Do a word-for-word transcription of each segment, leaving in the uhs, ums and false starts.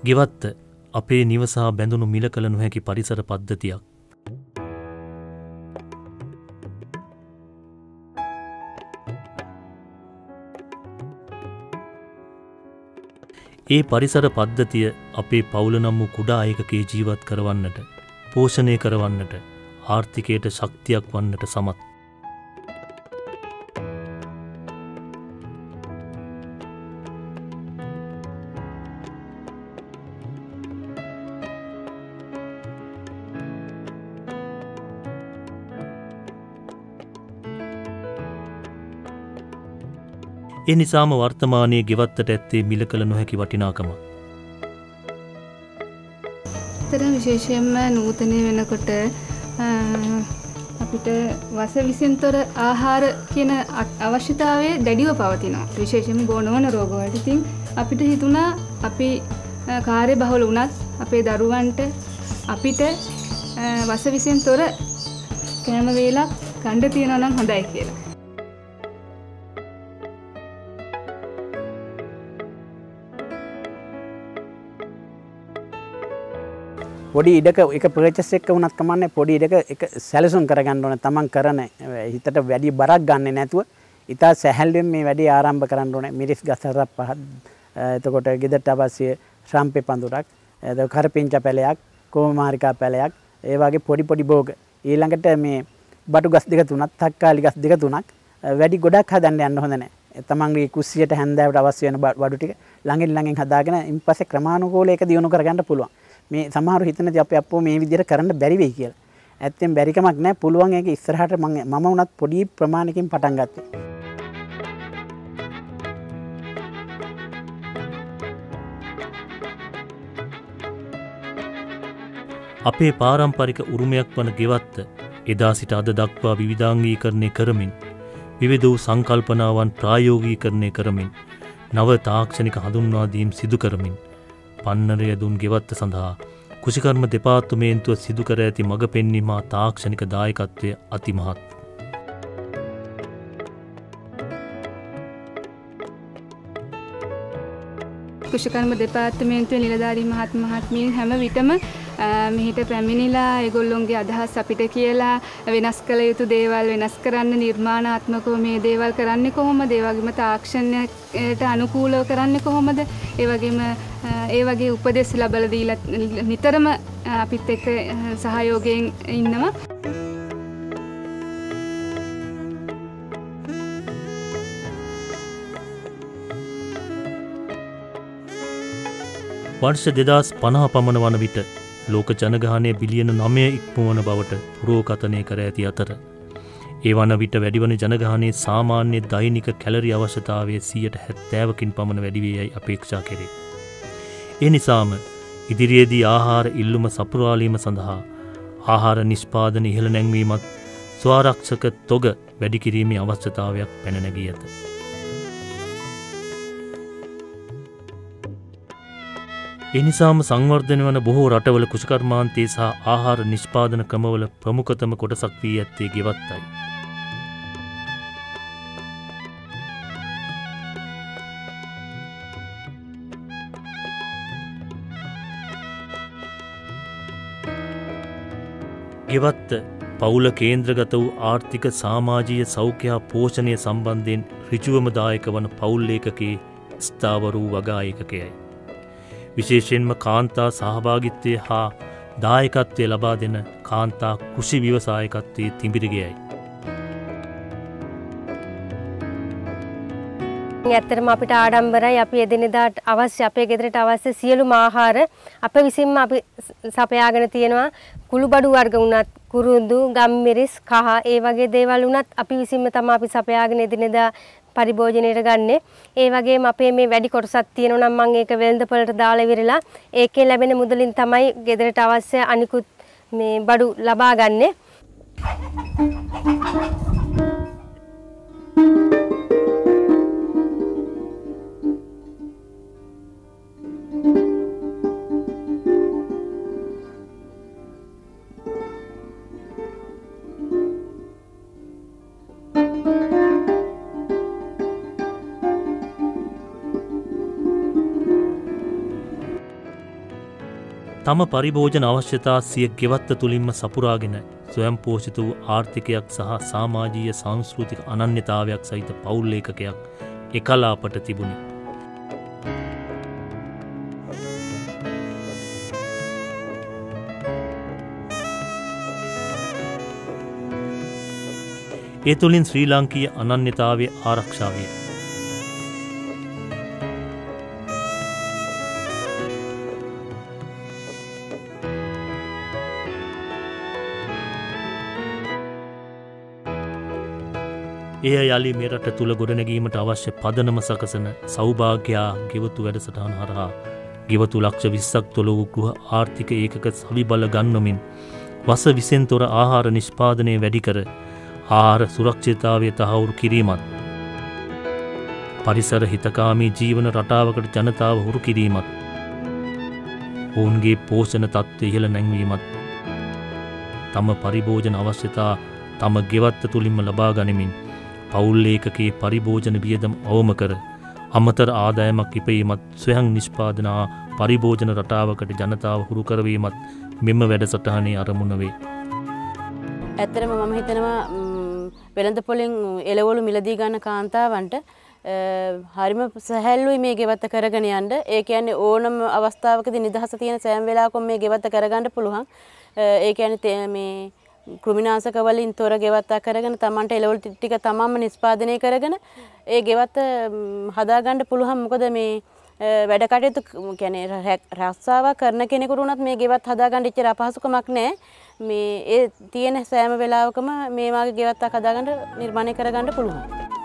ගෙවත්ත අපේ නිවස හා බැඳුණු මිල කළ නොහැකි පරිසර පද්ධතියක්. ඒ පරිසර පද්ධතිය අපේ පවුල නම් වූ කුඩා ඒකකයේ ජීවත් කරවන්නට, පෝෂණය කරවන්නට, ආර්ථිකයට ශක්තියක් වන්නට සමත්. ඒ නිසාම වර්තමානයේ ගෙවත්තට ඇත්තේ මිල කළ නොහැකි වටිනාකම. තර විශේෂයෙන්ම නූතනය වෙනකොට අපිට වස විසින් තොර ආහාර කියන අවශ්‍යතාවය දැඩිව පවතිනවා. විශේෂයෙන්ම බොනවන රෝගවලට. ඉතින් අපිට හිතුණා අපි කාර්ය බහුල වුණත් අපේ දරුවන්ට අපිට වස විසින් තොර කෑම වේලක් ගන්න තියනවා නම් හොඳයි කියලා. පොඩි ඉඩක එක පර්චස් එක වුණත් කමන්නේ පොඩි ඉඩක එක සැලසුම් කරගන්න ඕනේ. තමන් කරන හිතට වැඩි බරක් ගන්නෙ නැතුව ඉතා සැහැල්ලුවෙන් මේ වැඩේ ආරම්භ කරන්න ඕනේ. මිරිස් ගස් හතරක් පහක්, එතකොට ගෙදරට අවශ්‍ය ශ්‍රාම්පේ පඳුරක්, එතකොට කරපිංචා පැලයක්, කොමාරිකා පැලයක්, ඒ වගේ පොඩි පොඩි භෝග. ඊළඟට මේ බටු ගස් දෙක තුනක්, තක්කාලි ගස් දෙක තුනක් වැඩි ගොඩක් හදන්න යන්න හොඳ නැහැ. තමන්ගේ කුස්සියට හැන්දෑවට අවශ්‍ය වෙන බඩු ටික ළඟින් ළඟින් හදාගෙන ඉන්පස්සේ ක්‍රමානුකූලව ඒක දියුණු කරගන්න පුළුවන්. මේ සමහරව හිතනදී අපි අප්පෝ මේ විදිහට කරන්න බැරි වෙයි කියලා. ඇත්තෙන් බැරි කමක් නැහැ. පුළුවන් ඒක ඉස්සරහට මම මම උනත් පොඩි ප්‍රමාණයකින් පටන් ගත්තා. අපේ පාරම්පරික උරුමයක් වන ගෙවත්ත එදා සිට අද දක්වා විවිධාංගීකරණය කරමින්, විවිධ වූ සංකල්පනාවන් ප්‍රායෝගිකරණය කරමින්, නව තාක්ෂණික හඳුන්වා දීම් සිදු කරමින් පන්නරය දුන් ගෙවත්ත සඳහා කුෂිකර්ම දෙපාර්තමේන්තුව සිදු කර ඇති මඟ පෙන්වීම හා තාක්ෂණික දායකත්වය අතිමහත්. කුෂිකර්ම දෙපාර්තමේන්තුවේ නිලධාරී මහත් මහත්මීන් හැම විටම මෙහිට පැමිණිලා ඒගොල්ලොන්ගේ අදහස් අපිට කියලා වෙනස් කළ යුතු දේවල් වෙනස් කරන්න, නිර්මාණාත්මකව මේ දේවල් කරන්නේ කොහොමද, ඒ වගේම තාක්ෂණයට අනුකූලව කරන්නේ කොහොමද, ඒ වගේම ඒ වගේ උපදෙස් ලැබලා දීලා නිතරම අපිත් එක්ක සහයෝගයෙන් ඉන්නවා. වර්ෂ දෙදහස් පනහ පමණ වන විට ලෝක ජනගහනය බිලියන නවය ඉක්මවන බවට පුරෝකථනය කර ඇති අතර, ඒ වන විට වැඩිවන ජනගහනයේ සාමාන්‍ය දෛනික කැලරි අවශ්‍යතාවය සියයට හැත්තෑවකින් පමණ වැඩි වේ යයි අපේක්ෂා කෙරේ. ඒ නිසාම ඉදිරියේදී ආහාර ඉල්ලුම සපුරාලීම සඳහා ආහාර නිෂ්පාදන ඉහළ නැංවීමත් ස්වාරක්ෂක තොග වැඩි කිරීමේ අවශ්‍යතාවයක් පැන නැගී ඇත. ඒ නිසාම සංවර්ධනය වන බොහෝ රටවල කුෂිකර්මාන්තයේ සහ ආහාර නිෂ්පාදන ක්‍රමවල ප්‍රමුඛතම කොටසක් වී ඇත්තේ ගෙවත්තයි. ගෙවත්ත පවුල කේන්ද්‍රගත වූ ආර්ථික සමාජීය සෞඛ්‍ය හා පෝෂණය සම්බන්ධයෙන් ඍජුවම දායක වන පවුල් ඒකකයේ ස්ථාවර වූ වගා ඒකකයයි. විශේෂයෙන්ම කාන්තා සහභාගිත්වය හා දායකත්වය ලබා දෙන කාන්තා කෘෂි ව්‍යවසායකත්වයේ තිඹිරගෙයයි. ඇත්තටම අපිට ආඩම්බරයි අපි එදිනෙදාට අවශ්‍ය අපේ ගෙදරට අවශ්‍ය සියලුම ආහාර අප විසින්ම අපි සපයාගෙන තියෙනවා. කුළුබඩු වර්ග වුණත්, කුරුඳු, ගම්මිරිස්, කහ ඒ වගේ දේවල් වුණත් අපි විසින්ම තමයි අපි සපයාගෙන එදිනෙදා පරිභෝජනයට ගන්නෙ. ඒ වගේම අපේ මේ වැඩි කොටසක් තියෙනවා නම් මම ඒක වෙළඳපොළට දාලා ඉවරලා ඒකේ ලැබෙන මුදලින් තමයි ගෙදරට අවශ්‍ය අනිකුත් මේ බඩු ලබා ගන්නෙ. තම පරිභෝජන අවශ්‍යතා සිය ගෙවත්ත තුළින්ම සපුරාගෙන ස්වයං පෝෂිත වූ ආර්ථිකයක් සහ සමාජීය සංස්කෘතික අනන්‍යතාවයක් සහිත පවුල් ඒකකයක් එකලාපට තිබුණි. ඒ තුළින් ශ්‍රී ලාංකීය අනන්‍යතාවය ආරක්ෂා විය. එය යළි මෙරට තුළ ගොඩනැගීමට අවශ්‍ය පදනම සකසන සෞභාග්‍යයා ගෙවතු වැඩසටහන හරහා ගෙවතු ලක්ෂ විස්සක් තුළ වූ ගෘහ ආර්ථික ඒකක සවිබල ගන්වමින් වස විසෙන් තොර ආහාර නිෂ්පාදනය වැඩි කර ආහාර සුරක්ෂිතතාවය තහවුරු කිරීමත් පරිසර හිතකාමී ජීවන රටාවකට ජනතාව හුරු කිරීමත් ඔවුන්ගේ පෝෂණ තත්ත්වය ඉහළ නැංවීමත් තම පරිභෝජන අවශ්‍යතා තම ගෙවත්ත තුළින්ම ලබා ගනිමින් පවුල් ඒකකයේ පරිභෝජන වියදම අවම කර අමතර ආදායමක් ඉපයීමත් ස්වයං නිෂ්පාදනා පරිභෝජන රටාවකට ජනතාව හුරු කරවීමත් මෙම වැඩසටහනේ අරමුණ වේ. ඇත්තටම මම හිතනවා වෙළඳ පොලින් එළවලු මිලදී ගන්න කාන්තාවන්ට හරිම සැහැල්ලුයි මේ ගෙවත්ත කරගෙන යන්න. ඒ කියන්නේ ඕනම අවස්ථාවකදී නිදහස තියෙන සෑම වෙලාවකම මේ ගෙවත්ත කරගන්න පුළුවන්. ඒ කියන්නේ මේ කෘමිනාශක වලින් තොර ගෙවත්තක් කරගෙන තමන්ට එළවලු ටික තමන්ම නිෂ්පාදනය කරගෙන ඒ ගෙවත්ත හදාගන්න පුළුවන්. මොකද මේ වැඩ කටයුතු කියන්නේ රස්සාවක් කරන කෙනෙකුට උනත් මේ ගෙවත් හදාගන්න ඉච්චර අපහසුකමක් නැහැ. මේ ඒ තියෙන සෑම වෙලාවකම මේ වගේ ගෙවත්තක් හදාගන්න නිර්මාණය කරගන්න පුළුවන්.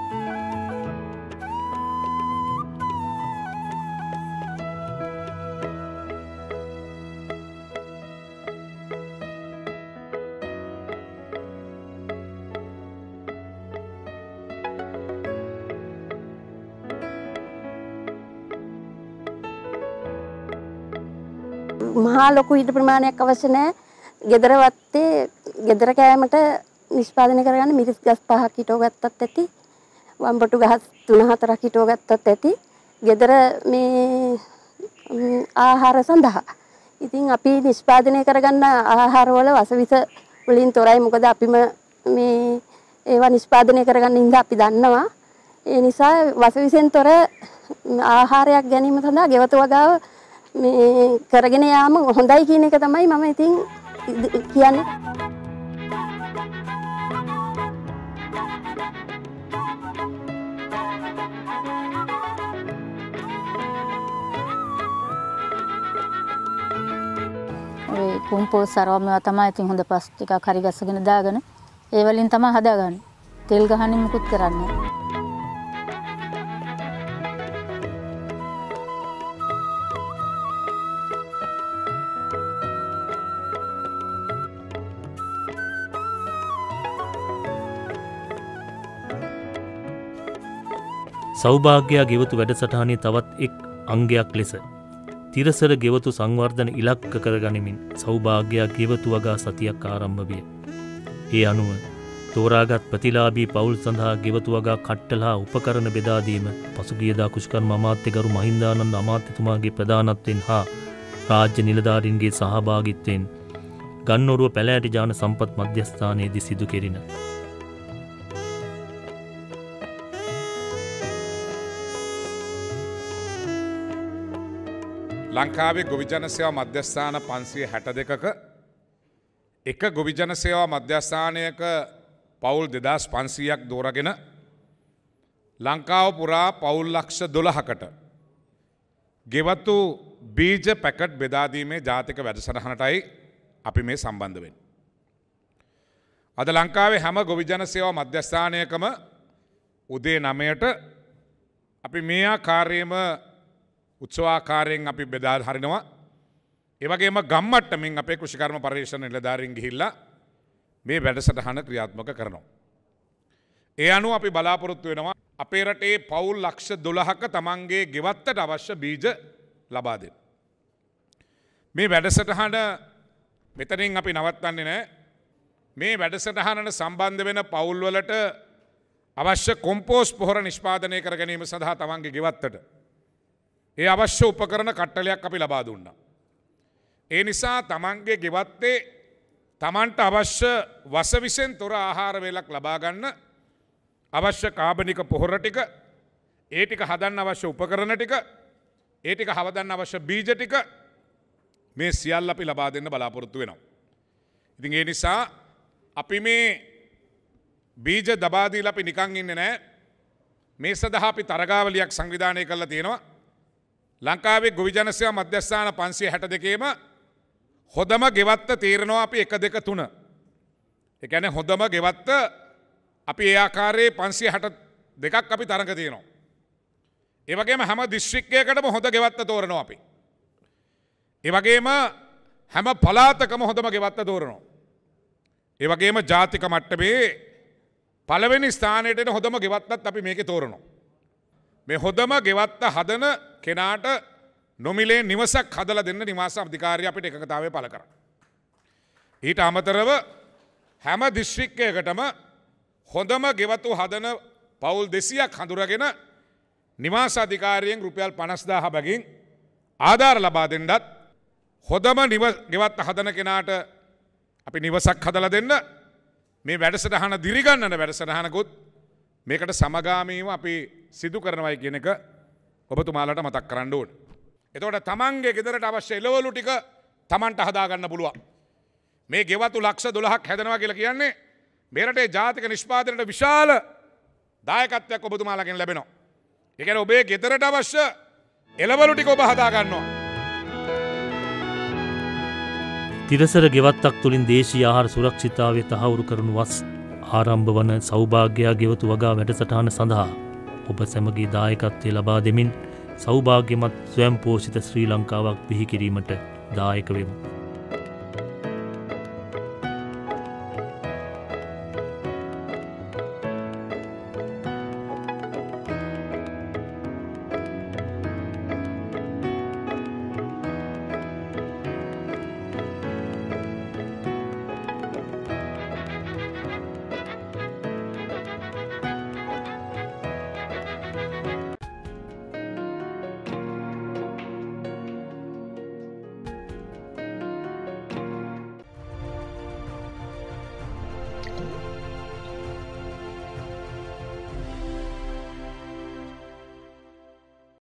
මහා ලොකු ඉඩ ප්‍රමාණයක් අවශ්‍ය නැහැ. ගෙදර වත්තේ ගෙදර කෑමට නිෂ්පාදනය කරගන්න මිරිස් ගස් පහක් හිටව ගත්තත් ඇති. වම්බටු ගස් තුන හතරක් හිටව ගත්තත් ඇති. ගෙදර මේ ආහාර සඳහා. ඉතින් අපි නිෂ්පාදනය කරගන්න ආහාර වල වසවිස වලින් තොරයි. මොකද අපිම මේ ඒවා නිෂ්පාදනය කරගන්න ඉඳ අපි දන්නවා. ඒ නිසා වසවිසෙන් තොර ආහාරයක් ගැනීම සඳහා ගෙවතු වගාව මේ කරගෙන යාම හොඳයි කියන එක තමයි මම ඉතින් කියන්නේ. ඔය කොම්පෝස් සරවම තමයි ඉතින් හොඳ පස් ටිකක් හරි ගස්සගෙන දාගෙන ඒ වලින් තමයි හදාගන්නේ. තෙල් ගහන්නේ මුකුත් කරන්නේ නැහැ. සෞභාග්‍යයා ගෙවතු වැඩසටහනේ තවත් එක් අංගයක් ලෙස තිරසර ගෙවතු සංවර්ධන ඉලක්ක කරගනිමින් සෞභාග්‍යයා ගෙවතු වගා සතියක් ආරම්භ විය. ඒ අනුව තෝරාගත් ප්‍රතිලාභී පවුල් සඳහා ගෙවතු වගා කට්ටලා උපකරණ බෙදා දීම පසුගියදා කුෂ්කර්ම අමාත්‍ය ගරු මහින්දානන්ද අමාත්‍යතුමාගේ ප්‍රධානත්වයෙන් හා රාජ්‍ය නිලධාරීන්ගේ සහභාගීත්වයෙන් ගන්නොරුව පැලෑටි ජාන සම්පත් මධ්‍යස්ථානයේදී සිදු කෙරිණ. ලංකාවේ ගොවිජන සේවා මධ්‍යස්ථාන පන්සිය හැට දෙකක එක ගොවිජන සේවා මධ්‍යස්ථානයක පවුල් දෙදස් පන්සීයක් දෝරගෙන ලංකාව පුරා පවුල් ලක්ෂ දොළහකට ගෙවතු බීජ පැකට් බෙදාදීමේ ජාතික වැඩසටහනටයි අපි මේ සම්බන්ධ වෙන්නේ. අද ලංකාවේ හැම ගොවිජන සේවා මධ්‍යස්ථානයකම උදේ නවයට අපි මේ ආකාරයෙන්ම උත්සවාකාරයෙන් අපි බෙදා හරිනවා. ඒ වගේම ගම්මට්ටමින් අපේ කෘෂිකර්ම පරිශ්‍රණ නිලධාරීන් ගිහිල්ලා මේ වැඩසටහන ක්‍රියාත්මක කරනවා. ඒ අනුව අපි බලාපොරොත්තු වෙනවා අපේ රටේ පවුල් ලක්ෂ දොළහක තමන්ගේ ගෙවත්තට අවශ්‍ය බීජ ලබා දෙන්න. මේ වැඩසටහන මෙතනින් අපි නවත්තන්නේ නැහැ. මේ වැඩසටහනට සම්බන්ධ වෙන පවුල් වලට අවශ්‍ය කොම්පෝස් පොහොර නිෂ්පාදනය කර ගැනීම සඳහා තමන්ගේ ගෙවත්තට ඒ අවශ්‍ය උපකරණ කට්ටලයක් අපි ලබා දුන්නා. ඒ නිසා තමන්ගේ ගෙවත්තේ තමන්ට අවශ්‍ය වසවිසෙන් තොර ආහාර වේලක් ලබා ගන්න අවශ්‍ය කාබනික පොහොර ටික, ඒ ටික හදන්න අවශ්‍ය උපකරණ ටික, ඒ ටික හවදන්න අවශ්‍ය බීජ ටික මේ සියල්ල අපි ලබා දෙන්න බලාපොරොත්තු වෙනවා. ඉතින් ඒ නිසා අපි මේ බීජ දබා දීලා අපි නිකන් ඉන්නේ නැහැ. මේ සඳහා අපි තරගාවලියක් සංවිධානය කරලා තියෙනවා. ලංකාවේ ගොවි ජනසේවා මධ්‍යස්ථාන පන්සිය හැට දෙකේම හොඳම ගෙවත්ත තීරණවා අපි එක දෙක තුන. ඒ කියන්නේ හොඳම ගෙවත්ත අපි ඒ ආකාරයේ පන්සිය හැට දෙකක් අපි තරඟ තියෙනවා. ඒ වගේම හැම දිස්ත්‍රික්කයකටම හොඳ ගෙවත්ත තෝරනවා අපි. ඒ වගේම හැම පළාතකම හොඳම ගෙවත්ත තෝරනවා. ඒ වගේම ජාතික මට්ටමේ පළවෙනි ස්ථානයට එන හොඳම ගෙවත්තත් අපි මේකේ තෝරනවා. මේ හොඳම ගෙවත්ත හදන කෙනාට නොමිලේ නිවසක් හදලා දෙන්න නිවාස අධිකාරිය අපිට එකකතාවය පළ කරා. ඊට අමතරව හැම දිස්ත්‍රික්කයකටම හොඳම ගෙවතු හදන පවුල් දෙසීයක් හඳුරගෙන නිවාස අධිකාරියෙන් රුපියල් පනස් දාහ බැගින් ආධාර ලබා දෙන්නත් හොඳම ගෙවත්ත හදන කෙනාට අපි නිවසක් හදලා දෙන්න මේ වැඩසටහන දිරිගන්නන වැඩසටහනකුත් මේකට සමගාමීව අපි සිදු කරනවයි කියන එක ඔබතුමාලට මතක් කරන්න ඕන. එතකොට තමන්ගේ ගෙදරට අවශ්‍ය එළවලු ටික තමන්ට හදාගන්න පුළුවන්. මේ ගෙවතු ලක්ෂ දොළහක් හැදෙනවා කියලා කියන්නේ මේ රටේ ජාතික නිෂ්පාදනයට විශාල දායකත්වයක් ඔබතුමාලගෙන් ලැබෙනවා. ඒ කියන්නේ ඔබේ ගෙදරට අවශ්‍ය එළවලු ටික ඔබ හදා ගන්නවා. තිරසර ගෙවත්තක් තුළින් දේශීය ආහාර සුරක්ෂිතතාවය තහවුරු කරනු වස් ආරම්භ වන සෞභාග්‍යයා ගෙවතු වගා වැඩසටහන සඳහා ඔබ සැමගේ දායකත්වය ලබා දෙමින් සෞභාග්‍යමත් ස්වයංපෝෂිත ශ්‍රී ලංකාවක් බිහි කිරීමට දායක වෙමු.